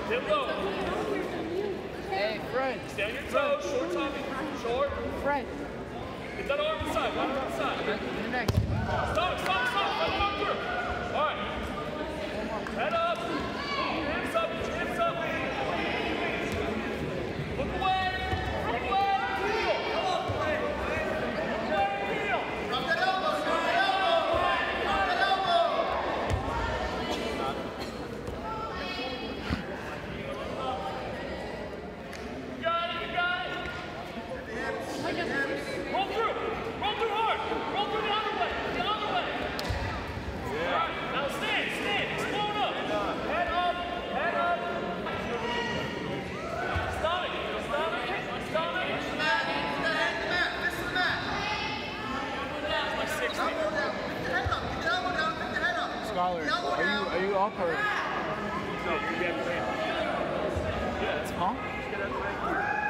Hip low. Hey, Fred. Stand your toes, short Tommy. Short. Fred. Get that arm inside, one arm inside. You're next. Stop. Let it go through. All right. Head up. Hands up. Look away. Heel. Heel. Drop that elbow. You got it. Roll through hard. Roll through the other way. Yeah. All right. Now stand. Explode up. Head up. Stomach. Fist to the mat. That's like 60. Elbow down. Pick the head up. Pick the elbow down. Scholar, Elbow down. are you up or? No, you're going to be at the Huh?